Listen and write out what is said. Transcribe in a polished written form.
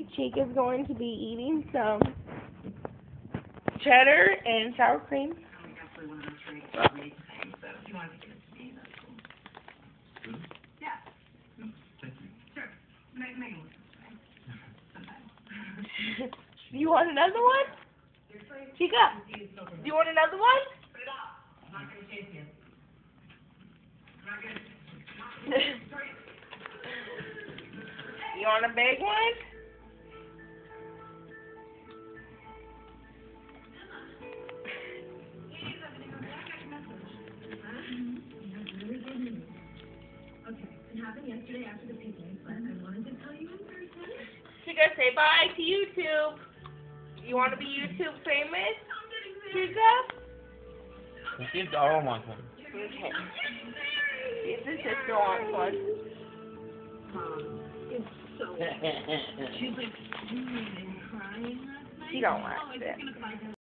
Chika's going to be eating some cheddar and sour cream. Actually, one of those great things, so if you want to give it to me, that's cool. Good? Yeah. Thank you. Sure. Megan will come, sometimes. Do you want another one? Chika, do you want another one? Put it off. I'm not going to chase you. I'm not going to. You want a big one? Okay, it happened yesterday after the picnic, but I wanted to tell you in person. Chika, say bye to YouTube. You want to be YouTube famous? Chika? I think all want one. Okay. This is sister wants one. It's so She's like screaming and crying last night. She don't like it.